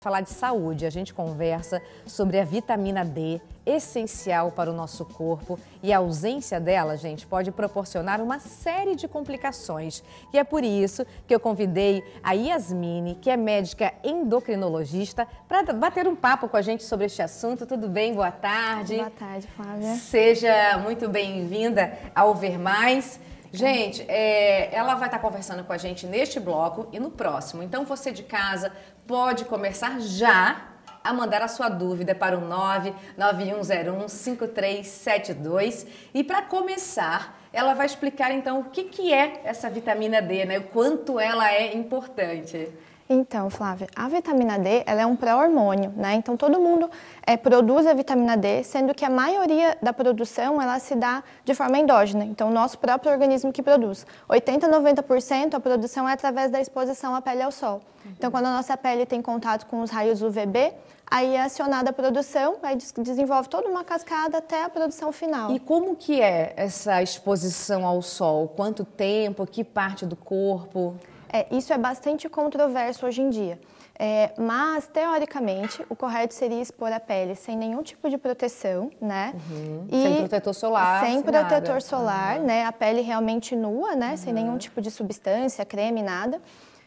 Falar de saúde, a gente conversa sobre a vitamina D, essencial para o nosso corpo, e a ausência dela, gente, pode proporcionar uma série de complicações. E é por isso que eu convidei a Yasmine, que é médica endocrinologista, para bater um papo com a gente sobre este assunto. Tudo bem? Boa tarde. Boa tarde, Flávia. Seja muito bem-vinda ao Ver Mais. Gente, ela vai estar conversando com a gente neste bloco e no próximo. Então, você de casa pode começar já a mandar a sua dúvida para o 991015372. E para começar, ela vai explicar então o que é essa vitamina D, né? O quanto ela é importante. Então, Flávia, a vitamina D, ela é um pré-hormônio, né? Então, todo mundo produz a vitamina D, sendo que a maioria da produção, ela se dá de forma endógena. Então, o nosso próprio organismo que produz. 80% a 90% a produção é através da exposição à pele ao sol. Então, quando a nossa pele tem contato com os raios UVB, aí é acionada a produção, aí desenvolve toda uma cascada até a produção final. E como que é essa exposição ao sol? Quanto tempo? Que parte do corpo? Isso é bastante controverso hoje em dia, mas teoricamente o correto seria expor a pele sem nenhum tipo de proteção, né? E sem protetor solar. Sem protetor nada. solar, né? A pele realmente nua, né? Sem nenhum tipo de substância, creme, nada.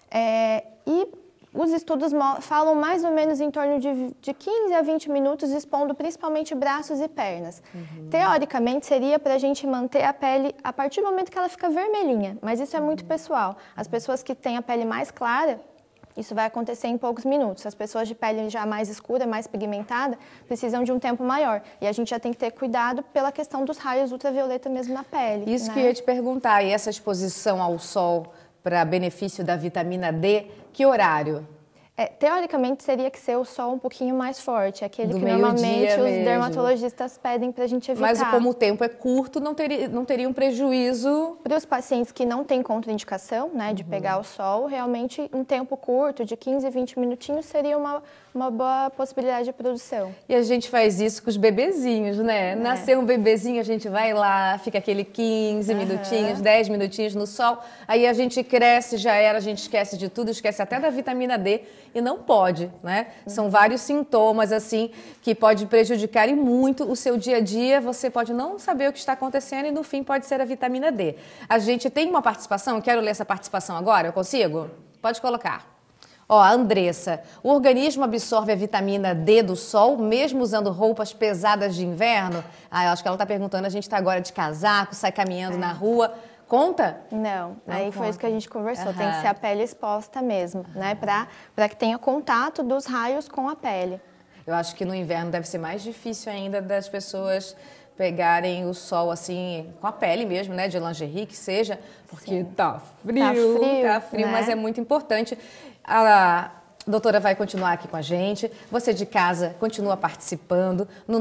E os estudos falam mais ou menos em torno de 15 a 20 minutos expondo principalmente braços e pernas. Teoricamente, seria para a gente manter a pele a partir do momento que ela fica vermelhinha, mas isso é muito pessoal. As pessoas que têm a pele mais clara, isso vai acontecer em poucos minutos. As pessoas de pele já mais escura, mais pigmentada, precisam de um tempo maior. E a gente já tem que ter cuidado pela questão dos raios ultravioleta mesmo na pele. Isso né? que eu ia te perguntar, e essa exposição ao sol para benefício da vitamina D, que horário? Teoricamente, seria que ser o sol um pouquinho mais forte, aquele Do que normalmente os mesmo. dermatologistas pedem para a gente evitar. Mas como o tempo é curto, não teria um prejuízo. Para os pacientes que não têm contraindicação, né, de pegar o sol, realmente um tempo curto, de 15, 20 minutinhos, seria uma boa possibilidade de produção. E a gente faz isso com os bebezinhos, né? Nascer um bebezinho, a gente vai lá, fica aquele 15 minutinhos, 10 minutinhos no sol, aí a gente cresce, já era, a gente esquece de tudo, esquece até da vitamina D, e não pode, né? São vários sintomas, assim, que pode prejudicar e muito o seu dia a dia, você pode não saber o que está acontecendo e no fim pode ser a vitamina D. A gente tem uma participação, eu quero ler essa participação agora, eu consigo? Pode colocar. Ó, a Andressa, o organismo absorve a vitamina D do sol, mesmo usando roupas pesadas de inverno? Eu acho que ela está perguntando, a gente está agora de casaco, sai caminhando na rua, conta? Não, aí conta. foi isso que a gente conversou, tem que ser a pele exposta mesmo, né, para que tenha contato dos raios com a pele. Eu acho que no inverno deve ser mais difícil ainda das pessoas pegarem o sol assim, com a pele mesmo, né, de lingerie que seja, porque tá frio, né? Mas é muito importante. A doutora vai continuar aqui com a gente. Você de casa continua participando no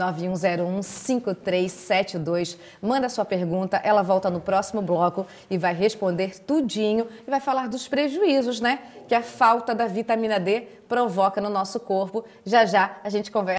991015372. Manda sua pergunta, ela volta no próximo bloco e vai responder tudinho e vai falar dos prejuízos, né, que a falta da vitamina D provoca no nosso corpo. Já já a gente conversa.